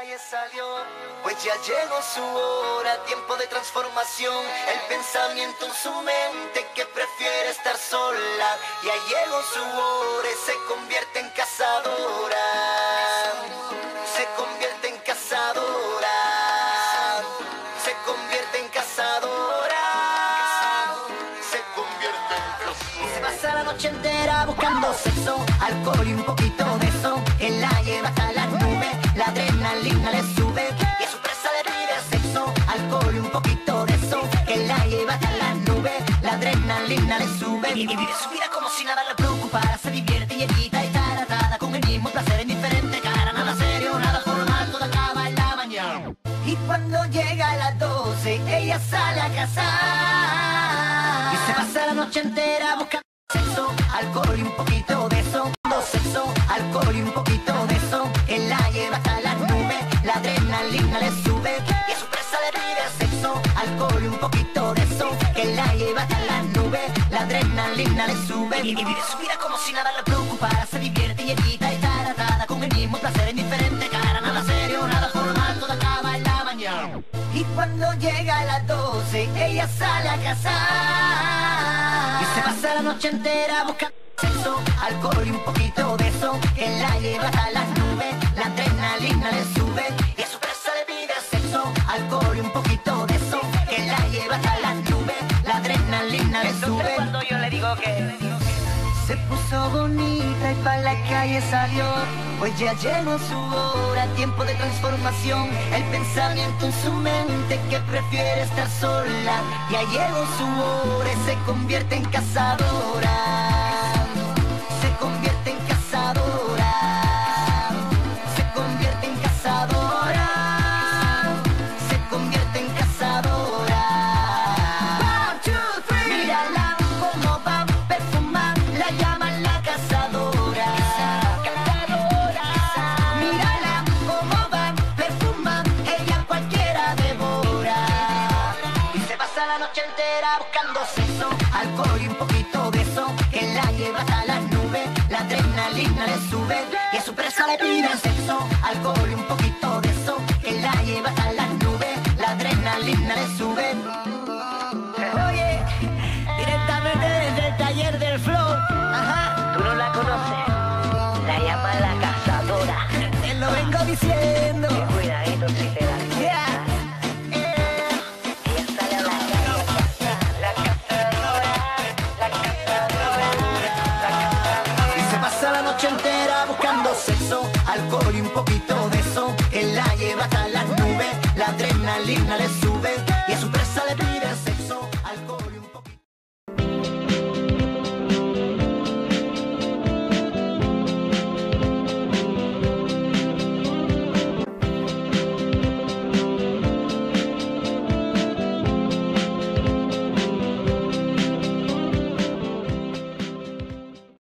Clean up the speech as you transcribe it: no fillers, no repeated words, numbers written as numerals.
calle salió, pues ya llegó su hora, tiempo de transformación. El pensamiento en su mente que prefiere estar sola, ya llegó su hora y se convierte en cazadora. Se convierte en cazadora. Se convierte en cazadora. Se convierte en cazadora. Se pasa la noche entera buscando sexo, alcohol y un poquito de eso, que la lleva hasta las nubes. La adrenalina le sube y a su presa le pide sexo, alcohol y un poquito de eso, que la lleva hasta las nubes. La adrenalina le sube y vive su vida como si nada le preocupara. Se divierte y evita estar atada con el mismo placer en diferente cara. Nada serio, nada formal, todo acaba en la mañana. Y cuando llega a las 12, ella sale a cazar y se pasa la noche entera buscando sexo, alcohol y un poquito de eso. Sexo, alcohol y un poquito de eso, que la lleva hasta las nubes. La adrenalina le sube y a su presa le pide sexo, alcohol y un poquito de eso, que la lleva hasta las nubes. La adrenalina le sube y vive su vida como si nada le preocupara. Se divierte y evita estar atada con el mismo placer en diferente cara. Nada serio, nada formal, todo acaba en la mañana. Y cuando llega a las 12, ella sale a cazar y se pasa la noche entera buscando sexo, alcohol y un poquito de eso, que la lleva hasta las nubes. La adrenalina le sube y a su presa le pide sexo, alcohol y un poquito de eso, que la lleva hasta las nubes. La adrenalina le sube. Entonces cuando yo le digo que se puso bonita y pa' la calle salió, pues ya llegó su hora, tiempo de transformación. El pensamiento en su mente que prefiere estar sola, ya llegó su hora y se convierte en cazadora. Se convierte en cazadora. Se convierte en cazadora. Se convierte en cazadora. 1, 2, 3. Mírala como va perfumada, la llaman la cazadora. Cazadora. Mírala como va perfumada, ella cualquiera devora. Y se pasa la noche entera buscando sexo, alcohol y un poquito de eso, que la lleva hasta las nubes. La adrenalina le sube y a su presa le pide sexo, alcohol y un poquito de eso, que la lleva hasta las nubes. La adrenalina le sube. Oye, directamente desde el taller del flow. Ajá. tú no la conoces, la llaman la cazadora. Te lo vengo diciendo. Que cuidadito si te la Yeah. ella sale a la calle a cazar. La cazadora, la cazadora, la cazadora. Y se pasa la noche entera buscando sexo, alcohol y un poquito de